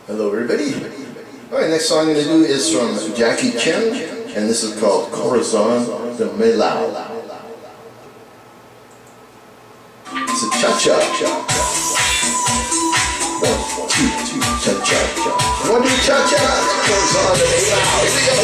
Hello everybody. Alright, next song I'm going to do is from Jackie Chan, and this is called Corazon de Milao. It's a cha-cha. 1, 2, cha-cha. 1, 2, cha-cha. Corazon de Milao. Here we go.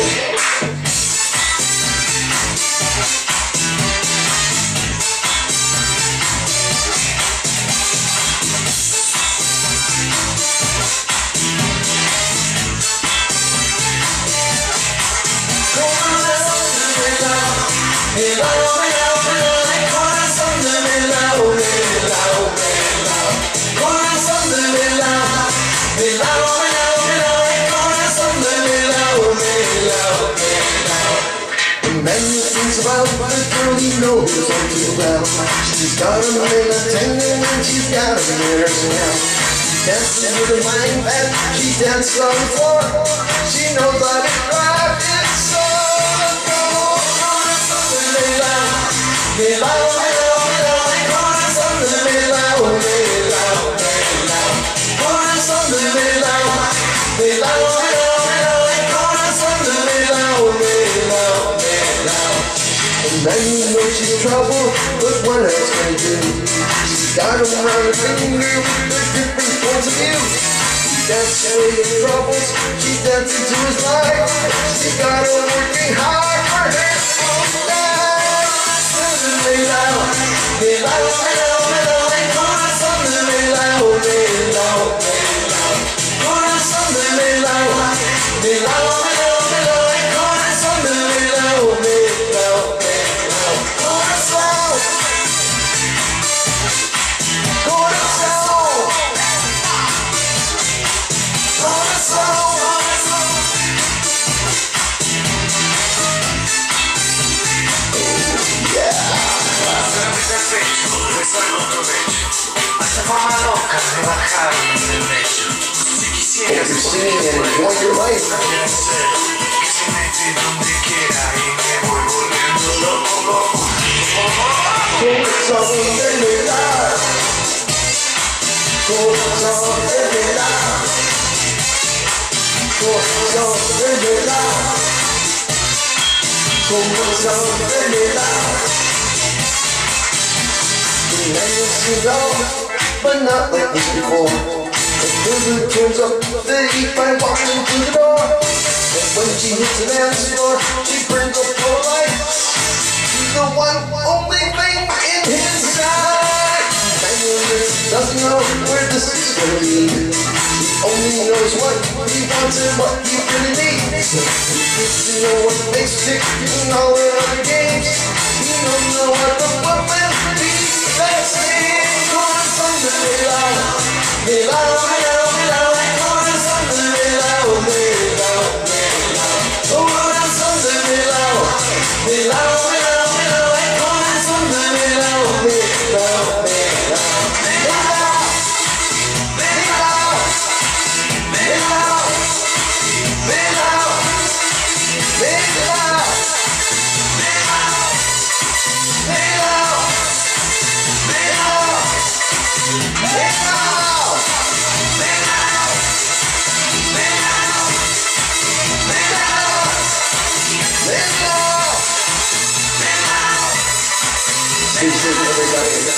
About the girl he knows all too well. She's got a little tendon and she's got a mirror smell. She dances with her mind back, she dances on the floor. She knows how to drive it so. Corazón de Milao, Milao, Milao, Milao, Corazón de Milao, Milao, Milao, Corazón de Milao, Milao, Milao, Milao, Corazón de Milao, Milao, Milao. And then you know she's trouble, but what else can I do? She's got them around her finger with different points of view. She dances away his troubles, she dances to his life. She got him working hard for her own life. Milao, Milao, Milao, Milao, Corazón de Milao, Milao, Milao, Corazón de Milao, Milao, Milao, Milao, Corazón de Milao, Milao. Forma loca de bajar del lecho. Si quisieras enjoy your life. Que se mete donde quiera y me voy volviendo loco, loco. Corazón de Milao, Corazón de Milao, Corazón de Milao, Corazón de Milao. Years ago, but not like this before. The river turns up the heat by walking through the door. And when she hits the dance floor, she brings up her life. She's the one only thing in his sight. Manuel doesn't know where this is gonna lead. He only knows what he wants and what he really needs. He needs to know what makes tick in all the other games. He don't know what the woman needs. Let's sing Corazón de Milao, Milao, Milao, Milao, Corazón de Milao, Milao, Milao, Corazón de Milao, Milao, Milao, Milao, Corazón de Milao, Milao, Milao, Milao, Milao, Milao, Milao, Milao. Everybody.